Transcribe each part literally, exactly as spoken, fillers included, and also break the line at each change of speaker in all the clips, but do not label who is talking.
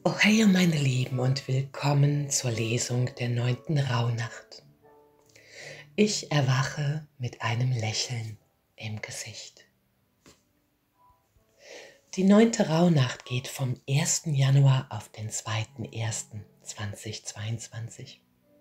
Oh hey, meine Lieben, und willkommen zur Lesung der neunten Rauhnacht. Ich erwache mit einem Lächeln im Gesicht. Die neunte Rauhnacht geht vom ersten Januar auf den zweiten ersten zweitausendzweiundzwanzig.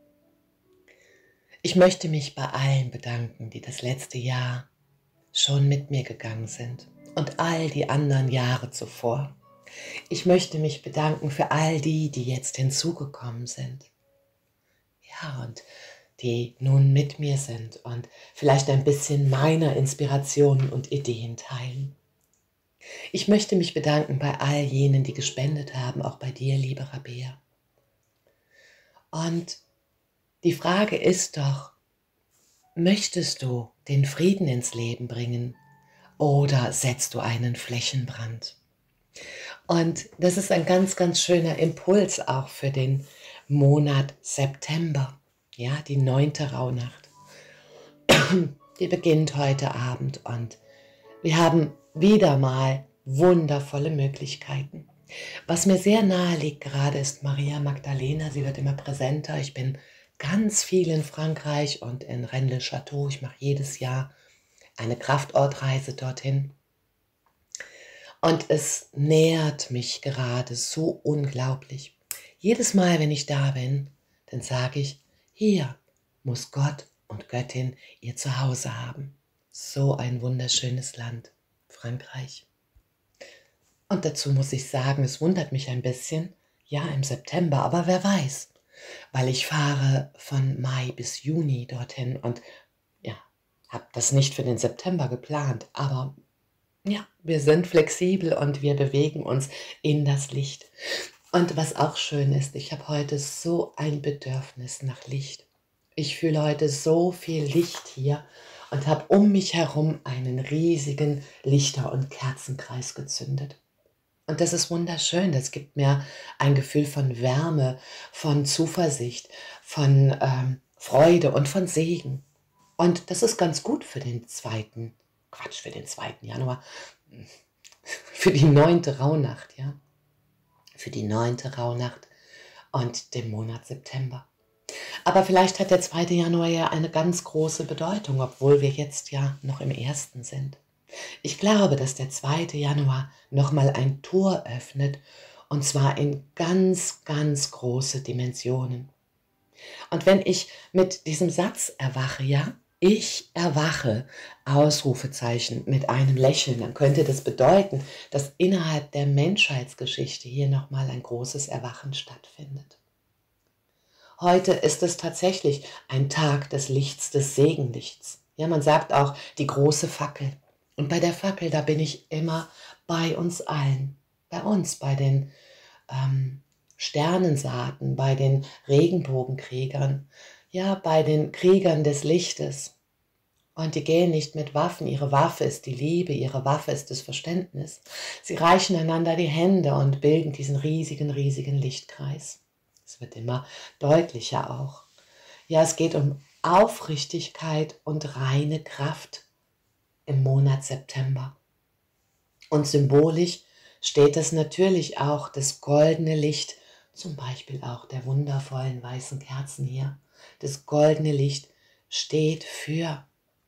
Ich möchte mich bei allen bedanken, die das letzte Jahr schon mit mir gegangen sind und all die anderen Jahre zuvor. Ich möchte mich bedanken für all die, die jetzt hinzugekommen sind. Ja, und die nun mit mir sind und vielleicht ein bisschen meiner Inspirationen und Ideen teilen. Ich möchte mich bedanken bei all jenen, die gespendet haben, auch bei dir, liebe Rabea. Und die Frage ist doch, möchtest du den Frieden ins Leben bringen oder setzt du einen Flächenbrand? Und das ist ein ganz, ganz schöner Impuls auch für den Monat September, ja, die neunte Rauhnacht. Die beginnt heute Abend und wir haben wieder mal wundervolle Möglichkeiten. Was mir sehr nahe liegt gerade ist Maria Magdalena, sie wird immer präsenter. Ich bin ganz viel in Frankreich und in Rennes-le-Château. Ich mache jedes Jahr eine Kraftortreise dorthin. Und es nährt mich gerade so unglaublich. Jedes Mal, wenn ich da bin, dann sage ich, hier muss Gott und Göttin ihr Zuhause haben. So ein wunderschönes Land, Frankreich. Und dazu muss ich sagen, es wundert mich ein bisschen, ja im September, aber wer weiß, weil ich fahre von Mai bis Juni dorthin und ja, habe das nicht für den September geplant, aber ja, wir sind flexibel und wir bewegen uns in das Licht. Und was auch schön ist, ich habe heute so ein Bedürfnis nach Licht. Ich fühle heute so viel Licht hier und habe um mich herum einen riesigen Lichter- und Kerzenkreis gezündet. Und das ist wunderschön, das gibt mir ein Gefühl von Wärme, von Zuversicht, von ähm, Freude und von Segen. Und das ist ganz gut für den zweiten, Quatsch, für den zweiten Januar, für die neunte Rauhnacht, ja, für die neunte Rauhnacht und den Monat September. Aber vielleicht hat der zweite Januar ja eine ganz große Bedeutung, obwohl wir jetzt ja noch im ersten sind. Ich glaube, dass der zweite Januar nochmal ein Tor öffnet, und zwar in ganz, ganz große Dimensionen. Und wenn ich mit diesem Satz erwache, ja, ich erwache, Ausrufezeichen mit einem Lächeln, dann könnte das bedeuten, dass innerhalb der Menschheitsgeschichte hier nochmal ein großes Erwachen stattfindet. Heute ist es tatsächlich ein Tag des Lichts, des Segenlichts. Ja, man sagt auch die große Fackel. Und bei der Fackel, da bin ich immer bei uns allen, bei uns, bei den ähm, Sternensaaten, bei den Regenbogenkriegern, ja, bei den Kriegern des Lichtes. Und die gehen nicht mit Waffen, ihre Waffe ist die Liebe, ihre Waffe ist das Verständnis. Sie reichen einander die Hände und bilden diesen riesigen, riesigen Lichtkreis. Es wird immer deutlicher auch. Ja, es geht um Aufrichtigkeit und reine Kraft im Monat September. Und symbolisch steht es natürlich auch das goldene Licht, zum Beispiel auch der wundervollen weißen Kerzen hier. Das goldene Licht steht für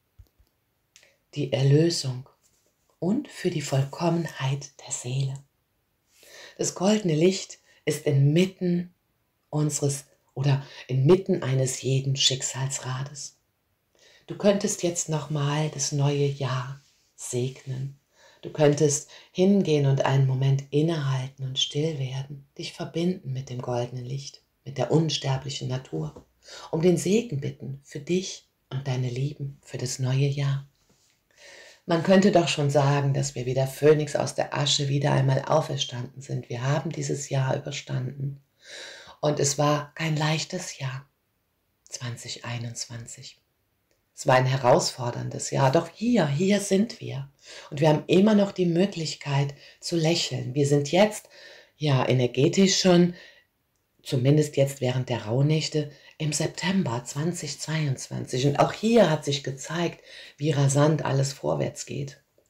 die Erlösung und für die Vollkommenheit der Seele. Das goldene Licht ist inmitten unseres oder inmitten eines jeden Schicksalsrades. Du könntest jetzt nochmal das neue Jahr segnen. Du könntest hingehen und einen Moment innehalten und still werden, dich verbinden mit dem goldenen Licht, mit der unsterblichen Natur, um den Segen bitten für dich und deine Lieben für das neue Jahr. Man könnte doch schon sagen, dass wir wie der Phönix aus der Asche wieder einmal auferstanden sind. Wir haben dieses Jahr überstanden. Und es war kein leichtes Jahr, zwanzig einundzwanzig. Es war ein herausforderndes Jahr, doch hier, hier sind wir. Und wir haben immer noch die Möglichkeit zu lächeln. Wir sind jetzt, ja, energetisch schon, zumindest jetzt während der Rauhnächte, im September zweitausendzweiundzwanzig. Und auch hier hat sich gezeigt, wie rasant alles vorwärts geht.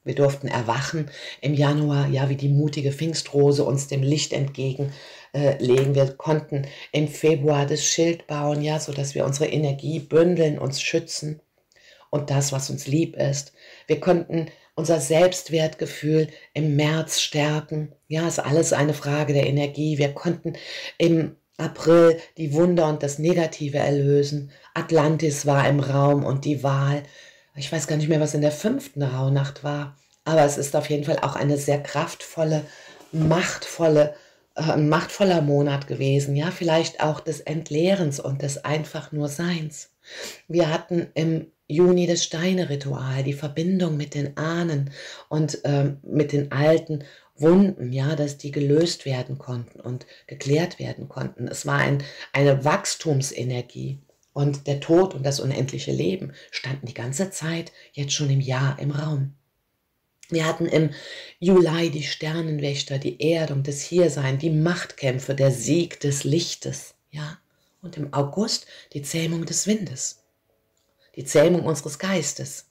Wir durften erwachen im Januar, ja, wie die mutige Pfingstrose uns dem Licht entgegenlegen. Äh, legen. Wir konnten im Februar das Schild bauen, ja, sodass wir unsere Energie bündeln, uns schützen und das, was uns lieb ist. Wir konnten unser Selbstwertgefühl im März stärken. Ja, ist alles eine Frage der Energie. Wir konnten im April die Wunder und das Negative erlösen. Atlantis war im Raum und die Wahl. Ich weiß gar nicht mehr, was in der fünften Rauhnacht war, aber es ist auf jeden Fall auch eine sehr kraftvolle, machtvolle, äh, ein machtvoller Monat gewesen. Ja, vielleicht auch des Entleerens und des einfach nur Seins. Wir hatten im Juni das Steine-Ritual, die Verbindung mit den Ahnen und ähm, mit den alten Wunden, ja, dass die gelöst werden konnten und geklärt werden konnten. Es war ein, eine Wachstumsenergie. Und der Tod und das unendliche Leben standen die ganze Zeit jetzt schon im Jahr im Raum. Wir hatten im Juli die Sternenwächter, die Erdung, das Hiersein, die Machtkämpfe, der Sieg des Lichtes, ja. Und im August die Zähmung des Windes, die Zähmung unseres Geistes.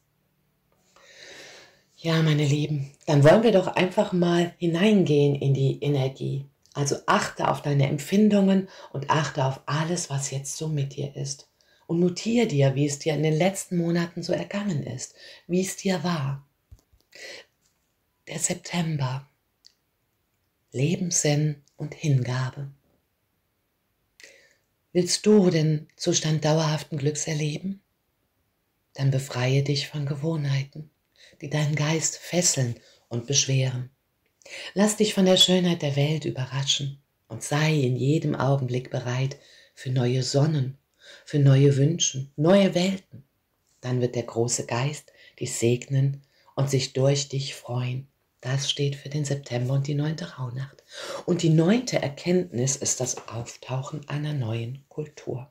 Ja, meine Lieben, dann wollen wir doch einfach mal hineingehen in die Energie. Also achte auf deine Empfindungen und achte auf alles, was jetzt so mit dir ist. Und notiere dir, wie es dir in den letzten Monaten so ergangen ist, wie es dir war. Der September, Lebenssinn und Hingabe. Willst du den Zustand dauerhaften Glücks erleben? Dann befreie dich von Gewohnheiten, die deinen Geist fesseln und beschweren. Lass dich von der Schönheit der Welt überraschen und sei in jedem Augenblick bereit für neue Sonnen, für neue Wünsche, neue Welten. Dann wird der große Geist dich segnen und sich durch dich freuen. Das steht für den September und die neunte Rauhnacht. Und die neunte Erkenntnis ist das Auftauchen einer neuen Kultur.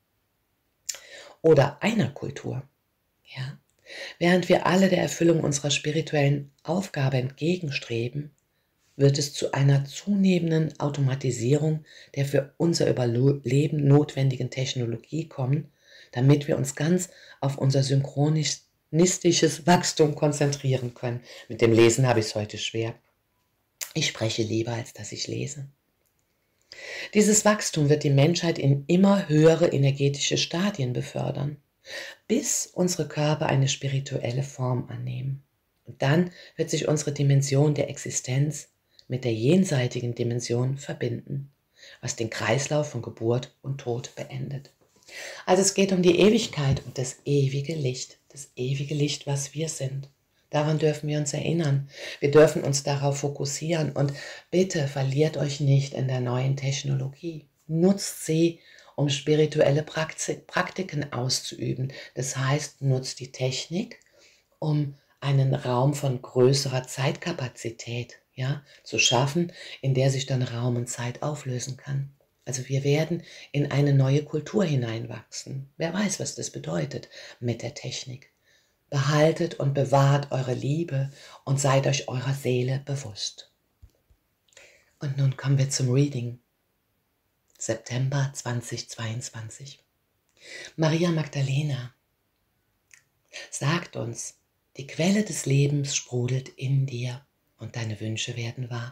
Oder einer Kultur. Ja? Während wir alle der Erfüllung unserer spirituellen Aufgabe entgegenstreben, wird es zu einer zunehmenden Automatisierung der für unser Überleben notwendigen Technologie kommen, damit wir uns ganz auf unser synchronistisches Wachstum konzentrieren können. Mit dem Lesen habe ich es heute schwer. Ich spreche lieber, als dass ich lese. Dieses Wachstum wird die Menschheit in immer höhere energetische Stadien befördern, bis unsere Körper eine spirituelle Form annehmen. Und dann wird sich unsere Dimension der Existenz mit der jenseitigen Dimension verbinden, was den Kreislauf von Geburt und Tod beendet. Also es geht um die Ewigkeit und das ewige Licht, das ewige Licht, was wir sind. Daran dürfen wir uns erinnern. Wir dürfen uns darauf fokussieren und bitte verliert euch nicht in der neuen Technologie. Nutzt sie, um spirituelle Praktiken auszuüben. Das heißt, nutzt die Technik, um einen Raum von größerer Zeitkapazität, ja, zu schaffen, in der sich dann Raum und Zeit auflösen kann. Also wir werden in eine neue Kultur hineinwachsen. Wer weiß, was das bedeutet mit der Technik. Behaltet und bewahrt eure Liebe und seid euch eurer Seele bewusst. Und nun kommen wir zum Reading. September zweitausendzweiundzwanzig. Maria Magdalena sagt uns, die Quelle des Lebens sprudelt in dir und deine Wünsche werden wahr.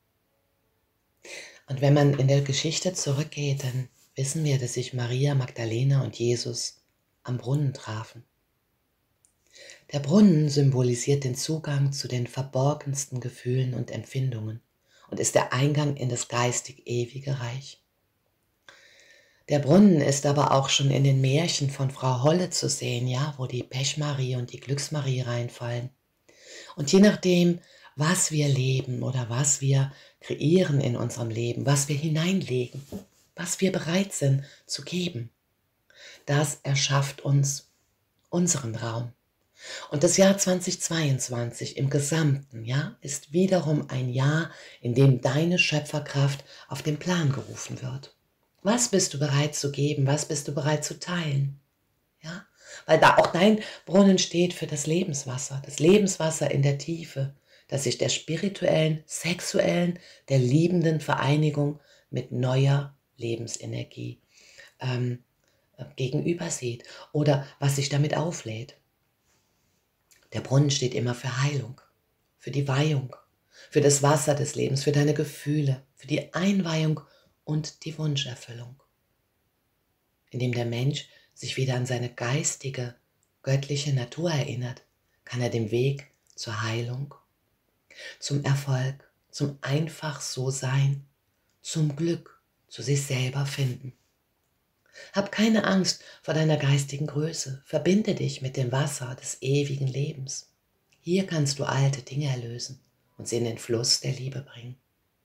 Und wenn man in der Geschichte zurückgeht, dann wissen wir, dass sich Maria Magdalena und Jesus am Brunnen trafen. Der Brunnen symbolisiert den Zugang zu den verborgensten Gefühlen und Empfindungen und ist der Eingang in das geistig ewige Reich. Der Brunnen ist aber auch schon in den Märchen von Frau Holle zu sehen, ja, wo die Pechmarie und die Glücksmarie reinfallen. Und je nachdem, was wir leben oder was wir kreieren in unserem Leben, was wir hineinlegen, was wir bereit sind zu geben, das erschafft uns unseren Raum. Und das Jahr zweitausendzweiundzwanzig im Gesamten, ja, ist wiederum ein Jahr, in dem deine Schöpferkraft auf den Plan gerufen wird. Was bist du bereit zu geben? Was bist du bereit zu teilen? Ja, weil da auch dein Brunnen steht für das Lebenswasser, das Lebenswasser in der Tiefe, das sich der spirituellen, sexuellen, der liebenden Vereinigung mit neuer Lebensenergie ähm, gegenüber sieht oder was sich damit auflädt. Der Brunnen steht immer für Heilung. für die Weihung, für das Wasser des Lebens, für deine Gefühle, für die Einweihung und die Wunscherfüllung. Indem der Mensch sich wieder an seine geistige, göttliche Natur erinnert, kann er den Weg zur Heilung, zum Erfolg, zum einfach so sein, zum Glück, zu sich selber finden. Hab keine Angst vor deiner geistigen Größe, verbinde dich mit dem Wasser des ewigen Lebens. Hier kannst du alte Dinge erlösen und sie in den Fluss der Liebe bringen.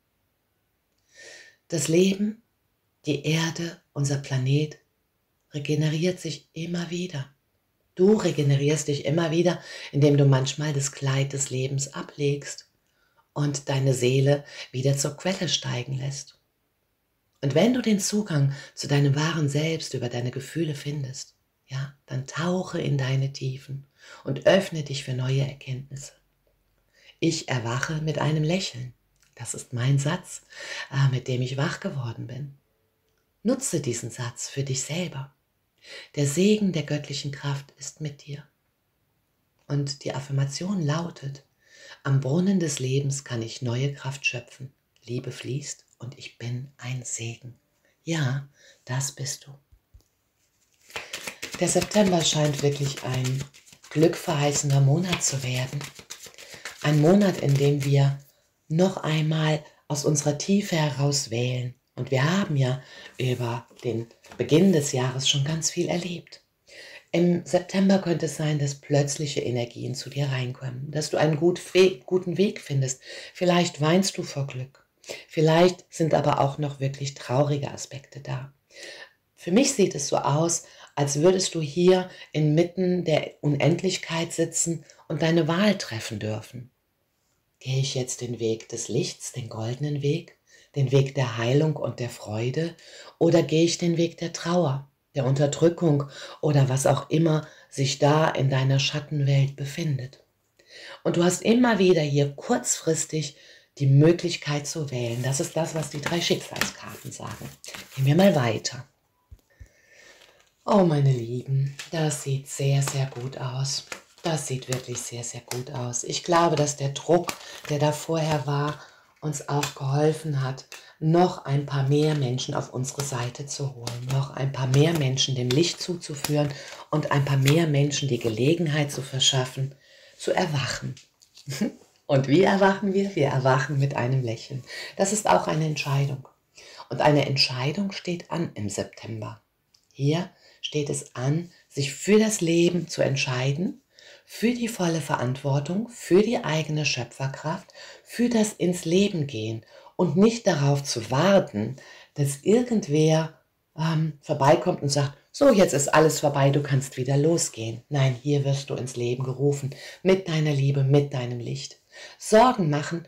Das Leben, die Erde, unser Planet, regeneriert sich immer wieder. Du regenerierst dich immer wieder, indem du manchmal das Kleid des Lebens ablegst und deine Seele wieder zur Quelle steigen lässt. Und wenn du den Zugang zu deinem wahren Selbst über deine Gefühle findest, ja, dann tauche in deine Tiefen und öffne dich für neue Erkenntnisse. Ich erwache mit einem Lächeln. Das ist mein Satz, mit dem ich wach geworden bin. Nutze diesen Satz für dich selber. Der Segen der göttlichen Kraft ist mit dir. Und die Affirmation lautet: Am Brunnen des Lebens kann ich neue Kraft schöpfen. Liebe fließt und ich bin ein Segen. Ja, das bist du. Der September scheint wirklich ein glückverheißender Monat zu werden. Ein Monat, in dem wir noch einmal aus unserer Tiefe heraus wählen. Und wir haben ja über den Beginn des Jahres schon ganz viel erlebt. Im September könnte es sein, dass plötzliche Energien zu dir reinkommen, dass du einen gut Weg, guten Weg findest. Vielleicht weinst du vor Glück. Vielleicht sind aber auch noch wirklich traurige Aspekte da. Für mich sieht es so aus, als würdest du hier inmitten der Unendlichkeit sitzen und deine Wahl treffen dürfen. Gehe ich jetzt den Weg des Lichts, den goldenen Weg, den Weg der Heilung und der Freude, oder gehe ich den Weg der Trauer, der Unterdrückung oder was auch immer sich da in deiner Schattenwelt befindet? Und du hast immer wieder hier kurzfristig die Möglichkeit zu wählen. Das ist das, was die drei Schicksalskarten sagen. Gehen wir mal weiter. Oh, meine Lieben, das sieht sehr, sehr gut aus. Das sieht wirklich sehr, sehr gut aus. Ich glaube, dass der Druck, der da vorher war, uns auch geholfen hat, noch ein paar mehr Menschen auf unsere Seite zu holen, noch ein paar mehr Menschen dem Licht zuzuführen und ein paar mehr Menschen die Gelegenheit zu verschaffen, zu erwachen. Und wie erwachen wir? Wir erwachen mit einem Lächeln. Das ist auch eine Entscheidung. Und eine Entscheidung steht an im September. Hier steht es an, sich für das Leben zu entscheiden, für die volle Verantwortung, für die eigene Schöpferkraft, für das ins Leben gehen und nicht darauf zu warten, dass irgendwer ähm, vorbeikommt und sagt, so, jetzt ist alles vorbei, du kannst wieder losgehen. Nein, hier wirst du ins Leben gerufen, mit deiner Liebe, mit deinem Licht. Sorgen machen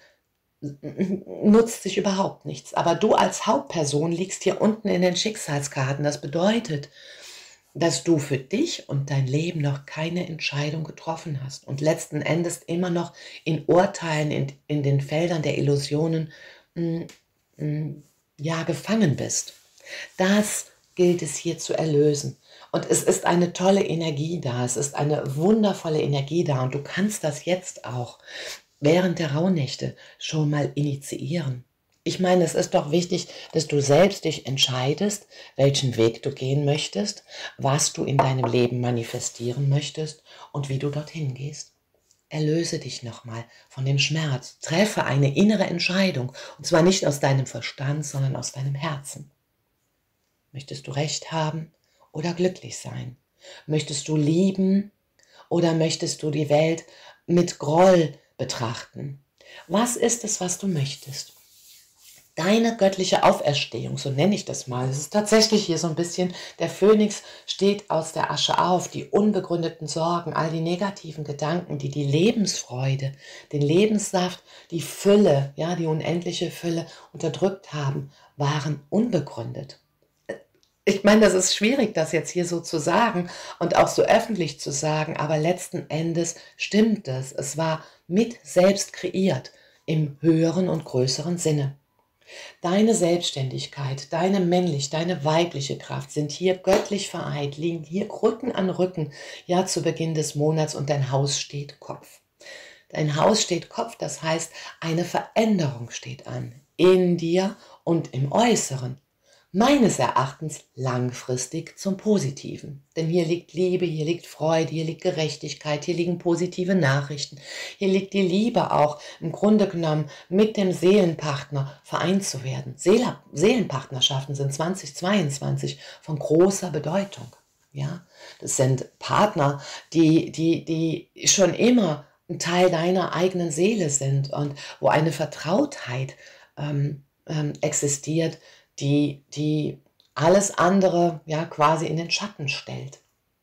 nutzt sich überhaupt nichts, aber du als Hauptperson liegst hier unten in den Schicksalskarten. Das bedeutet, dass du für dich und dein Leben noch keine Entscheidung getroffen hast und letzten Endes immer noch in Urteilen, in, in den Feldern der Illusionen mh, mh, ja, gefangen bist. Das gilt es hier zu erlösen. Und es ist eine tolle Energie da, es ist eine wundervolle Energie da und du kannst das jetzt auch während der Rauhnächte schon mal initiieren. Ich meine, es ist doch wichtig, dass du selbst dich entscheidest, welchen Weg du gehen möchtest, was du in deinem Leben manifestieren möchtest und wie du dorthin gehst. Erlöse dich nochmal von dem Schmerz. Treffe eine innere Entscheidung, und zwar nicht aus deinem Verstand, sondern aus deinem Herzen. Möchtest du Recht haben oder glücklich sein? Möchtest du lieben oder möchtest du die Welt mit Groll betrachten? Was ist es, was du möchtest? Deine göttliche Auferstehung, so nenne ich das mal. Es ist tatsächlich hier so ein bisschen, der Phönix steht aus der Asche auf, die unbegründeten Sorgen, all die negativen Gedanken, die die Lebensfreude, den Lebenssaft, die Fülle, ja, die unendliche Fülle unterdrückt haben, waren unbegründet. Ich meine, das ist schwierig, das jetzt hier so zu sagen und auch so öffentlich zu sagen, aber letzten Endes stimmt es. Es war mit selbst kreiert im höheren und größeren Sinne. Deine Selbstständigkeit, deine männlich, deine weibliche Kraft sind hier göttlich vereint, liegen hier Rücken an Rücken, ja, zu Beginn des Monats und dein Haus steht Kopf. Dein Haus steht Kopf, das heißt, eine Veränderung steht an, in dir und im Äußeren. Meines Erachtens langfristig zum Positiven. Denn hier liegt Liebe, hier liegt Freude, hier liegt Gerechtigkeit, hier liegen positive Nachrichten. Hier liegt die Liebe auch, im Grunde genommen mit dem Seelenpartner vereint zu werden. Seele, Seelenpartnerschaften sind zweitausendzweiundzwanzig von großer Bedeutung. Ja? Das sind Partner, die, die, die schon immer ein Teil deiner eigenen Seele sind und wo eine Vertrautheit ähm, ähm, existiert, die, die alles andere ja quasi in den Schatten stellt.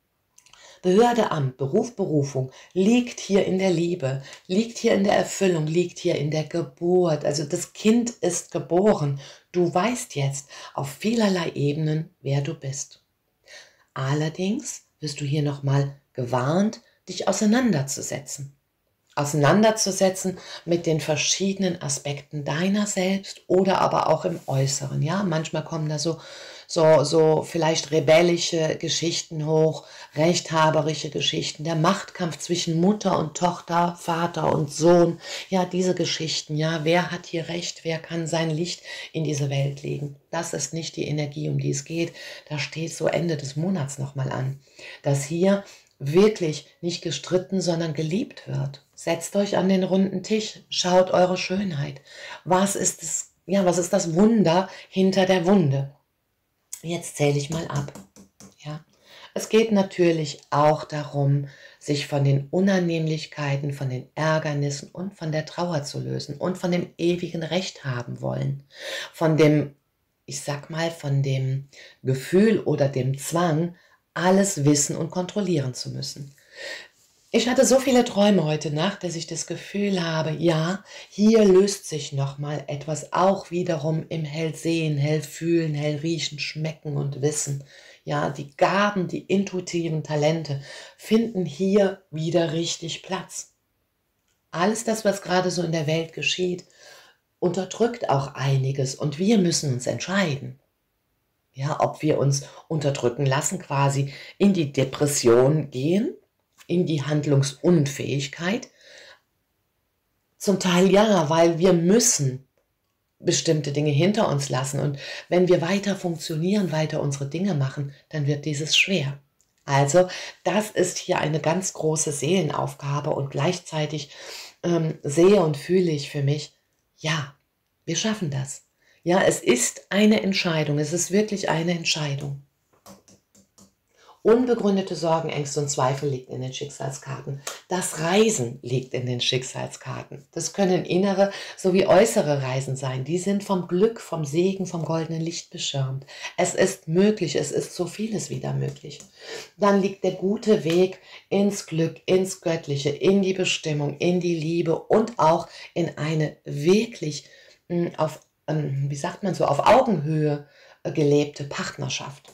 Behörde, Amt, Beruf, Berufung liegt hier in der Liebe, liegt hier in der Erfüllung, liegt hier in der Geburt. Also das Kind ist geboren. Du weißt jetzt auf vielerlei Ebenen, wer du bist. Allerdings wirst du hier nochmal gewarnt, dich auseinanderzusetzen. auseinanderzusetzen mit den verschiedenen Aspekten deiner selbst oder aber auch im Äußeren. Ja, manchmal kommen da so, so, so vielleicht rebellische Geschichten hoch, rechthaberische Geschichten, der Machtkampf zwischen Mutter und Tochter, Vater und Sohn. Ja, diese Geschichten, ja, wer hat hier Recht, wer kann sein Licht in diese Welt legen? Das ist nicht die Energie, um die es geht. Da steht so Ende des Monats nochmal an, dass hier wirklich nicht gestritten, sondern geliebt wird. Setzt euch an den runden Tisch, schaut eure Schönheit. Was ist das, ja, was ist das Wunder hinter der Wunde? Jetzt zähle ich mal ab. Ja? Es geht natürlich auch darum, sich von den Unannehmlichkeiten, von den Ärgernissen und von der Trauer zu lösen und von dem ewigen Recht haben wollen. Von dem, ich sag mal, von dem Gefühl oder dem Zwang, alles wissen und kontrollieren zu müssen. Ich hatte so viele Träume heute Nacht, dass ich das Gefühl habe, ja, hier löst sich nochmal etwas, auch wiederum im Hellsehen, Hellfühlen, Hellriechen, Schmecken und Wissen. Ja, die Gaben, die intuitiven Talente finden hier wieder richtig Platz. Alles das, was gerade so in der Welt geschieht, unterdrückt auch einiges und wir müssen uns entscheiden. Ja, ob wir uns unterdrücken lassen, quasi in die Depression gehen, in die Handlungsunfähigkeit. Zum Teil ja, weil wir müssen bestimmte Dinge hinter uns lassen. Und wenn wir weiter funktionieren, weiter unsere Dinge machen, dann wird dieses schwer. Also das ist hier eine ganz große Seelenaufgabe und gleichzeitig ähm, sehe und fühle ich für mich, ja, wir schaffen das. Ja, es ist eine Entscheidung, es ist wirklich eine Entscheidung. Unbegründete Sorgen, Ängste und Zweifel liegt in den Schicksalskarten. Das Reisen liegt in den Schicksalskarten. Das können innere sowie äußere Reisen sein. Die sind vom Glück, vom Segen, vom goldenen Licht beschirmt. Es ist möglich, es ist so vieles wieder möglich. Dann liegt der gute Weg ins Glück, ins Göttliche, in die Bestimmung, in die Liebe und auch in eine wirklich mh, auf wie sagt man so, auf Augenhöhe gelebte Partnerschaft.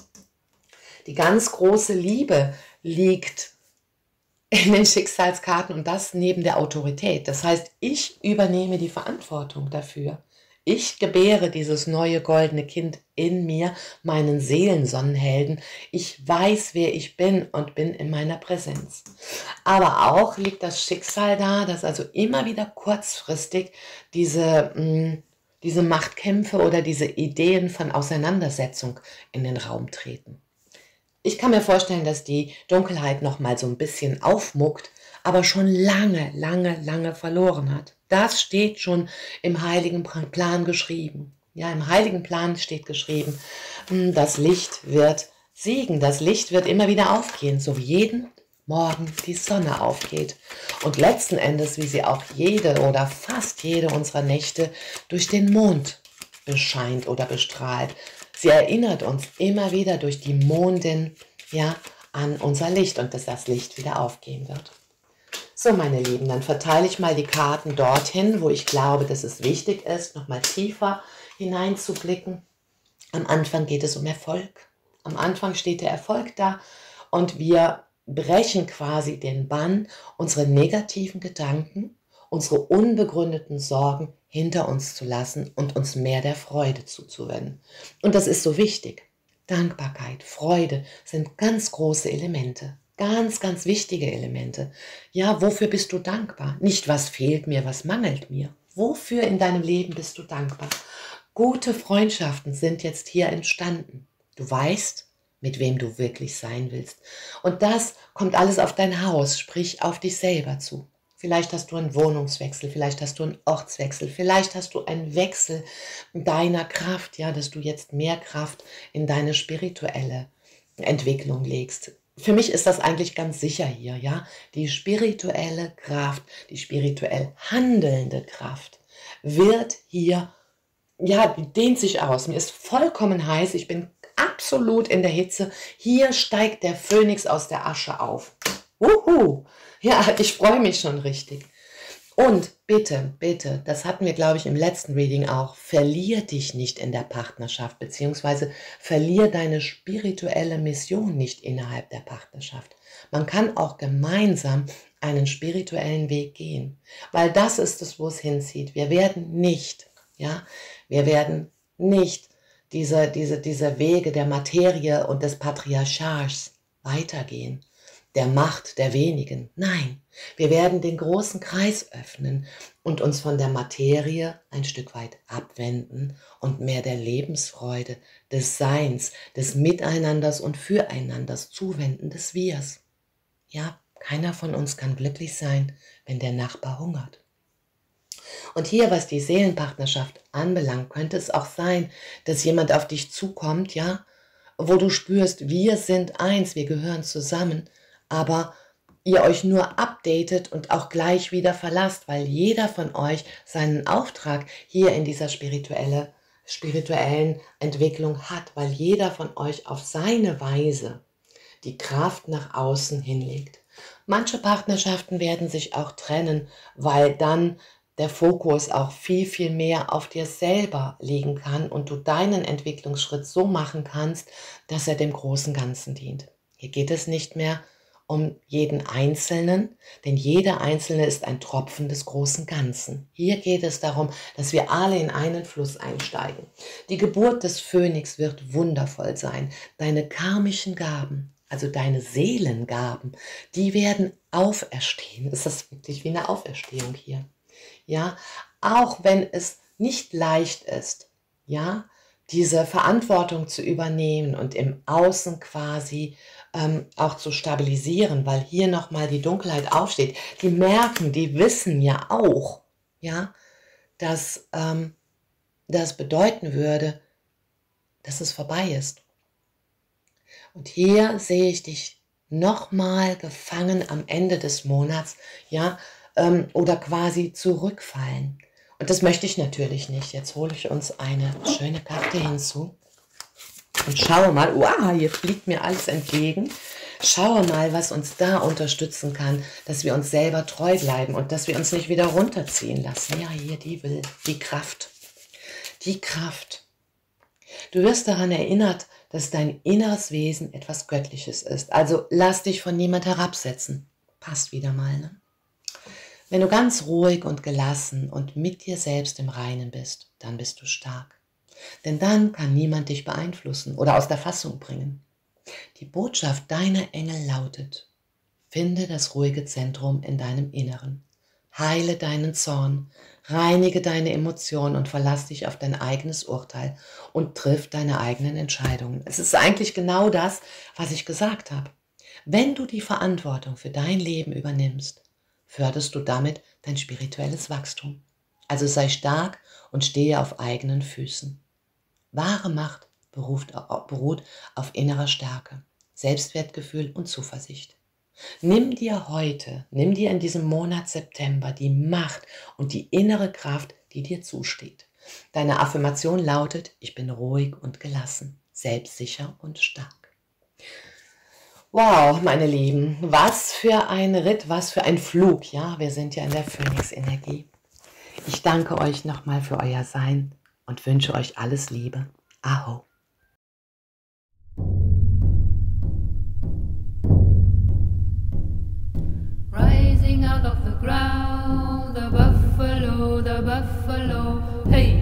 Die ganz große Liebe liegt in den Schicksalskarten und das neben der Autorität. Das heißt, ich übernehme die Verantwortung dafür. Ich gebäre dieses neue goldene Kind in mir, meinen Seelensonnenhelden. Ich weiß, wer ich bin und bin in meiner Präsenz. Aber auch liegt das Schicksal da, dass also immer wieder kurzfristig diese mh, diese Machtkämpfe oder diese Ideen von Auseinandersetzung in den Raum treten. Ich kann mir vorstellen, dass die Dunkelheit noch mal so ein bisschen aufmuckt, aber schon lange, lange, lange verloren hat. Das steht schon im heiligen Plan geschrieben. Ja, im heiligen Plan steht geschrieben, das Licht wird siegen, das Licht wird immer wieder aufgehen, so wie jeden Morgen die Sonne aufgeht und letzten Endes, wie sie auch jede oder fast jede unserer Nächte durch den Mond bescheint oder bestrahlt. Sie erinnert uns immer wieder durch die Mondin, ja, an unser Licht und dass das Licht wieder aufgehen wird. So, meine Lieben, dann verteile ich mal die Karten dorthin, wo ich glaube, dass es wichtig ist, nochmal tiefer hineinzublicken. Am Anfang geht es um Erfolg. Am Anfang steht der Erfolg da und wir brechen quasi den Bann, unsere negativen Gedanken, unsere unbegründeten Sorgen hinter uns zu lassen und uns mehr der Freude zuzuwenden. Und das ist so wichtig. Dankbarkeit, Freude sind ganz große Elemente, ganz, ganz wichtige Elemente. Ja, wofür bist du dankbar? Nicht, was fehlt mir, was mangelt mir. Wofür in deinem Leben bist du dankbar? Gute Freundschaften sind jetzt hier entstanden. Du weißt, mit wem du wirklich sein willst. Und das kommt alles auf dein Haus, sprich auf dich selber zu. Vielleicht hast du einen Wohnungswechsel, vielleicht hast du einen Ortswechsel, vielleicht hast du einen Wechsel deiner Kraft, ja, dass du jetzt mehr Kraft in deine spirituelle Entwicklung legst. Für mich ist das eigentlich ganz sicher hier, ja. Die spirituelle Kraft, die spirituell handelnde Kraft wird hier, ja, die dehnt sich aus. Mir ist vollkommen heiß, ich bin absolut in der Hitze. Hier steigt der Phönix aus der Asche auf. Uhu. Ja, ich freue mich schon richtig. Und bitte, bitte, das hatten wir, glaube ich, im letzten Reading auch, verlier dich nicht in der Partnerschaft, beziehungsweise verlier deine spirituelle Mission nicht innerhalb der Partnerschaft. Man kann auch gemeinsam einen spirituellen Weg gehen, weil das ist es, wo es hinzieht. Wir werden nicht, ja, wir werden nicht diese, diese, diese Wege der Materie und des Patriarchats weitergehen, der Macht der wenigen. Nein, wir werden den großen Kreis öffnen und uns von der Materie ein Stück weit abwenden und mehr der Lebensfreude, des Seins, des Miteinanders und Füreinanders zuwenden, des Wirs. Ja, keiner von uns kann glücklich sein, wenn der Nachbar hungert. Und hier, was die Seelenpartnerschaft anbelangt, könnte es auch sein, dass jemand auf dich zukommt, ja, wo du spürst, wir sind eins, wir gehören zusammen, aber ihr euch nur updatet und auch gleich wieder verlasst, weil jeder von euch seinen Auftrag hier in dieser spirituelle, spirituellen Entwicklung hat, weil jeder von euch auf seine Weise die Kraft nach außen hinlegt. Manche Partnerschaften werden sich auch trennen, weil dann der Fokus auch viel, viel mehr auf dir selber liegen kann und du deinen Entwicklungsschritt so machen kannst, dass er dem großen Ganzen dient. Hier geht es nicht mehr um jeden Einzelnen, denn jeder Einzelne ist ein Tropfen des großen Ganzen. Hier geht es darum, dass wir alle in einen Fluss einsteigen. Die Geburt des Phönix wird wundervoll sein. Deine karmischen Gaben, also deine Seelengaben, die werden auferstehen. Ist das wirklich wie eine Auferstehung hier? Ja, auch wenn es nicht leicht ist, ja, diese Verantwortung zu übernehmen und im Außen quasi ähm, auch zu stabilisieren, weil hier nochmal die Dunkelheit aufsteht. Die merken, die wissen ja auch, ja, dass ähm, das bedeuten würde, dass es vorbei ist. Und hier sehe ich dich nochmal gefangen am Ende des Monats, ja, ähm, oder quasi zurückfallen. Und das möchte ich natürlich nicht. Jetzt hole ich uns eine schöne Karte hinzu und schaue mal, wow, hier fliegt mir alles entgegen. Schaue mal, was uns da unterstützen kann, dass wir uns selber treu bleiben und dass wir uns nicht wieder runterziehen lassen. Ja, hier die will, die Kraft. Die Kraft. Du wirst daran erinnert, dass dein inneres Wesen etwas Göttliches ist. Also lass dich von niemand herabsetzen. Passt wieder mal, ne? Wenn du ganz ruhig und gelassen und mit dir selbst im Reinen bist, dann bist du stark. Denn dann kann niemand dich beeinflussen oder aus der Fassung bringen. Die Botschaft deiner Engel lautet: Finde das ruhige Zentrum in deinem Inneren. Heile deinen Zorn, reinige deine Emotionen und verlass dich auf dein eigenes Urteil und triff deine eigenen Entscheidungen. Es ist eigentlich genau das, was ich gesagt habe. Wenn du die Verantwortung für dein Leben übernimmst, förderst du damit dein spirituelles Wachstum. Also sei stark und stehe auf eigenen Füßen. Wahre Macht beruht, beruht auf innerer Stärke, Selbstwertgefühl und Zuversicht. Nimm dir heute, nimm dir in diesem Monat September die Macht und die innere Kraft, die dir zusteht. Deine Affirmation lautet: Ich bin ruhig und gelassen, selbstsicher und stark. Wow, meine Lieben, was für ein Ritt, was für ein Flug. Ja, wir sind ja in der Phönix-Energie. Ich danke euch nochmal für euer Sein und wünsche euch alles Liebe. Aho.
Rising out of the ground, the buffalo, the buffalo, hey.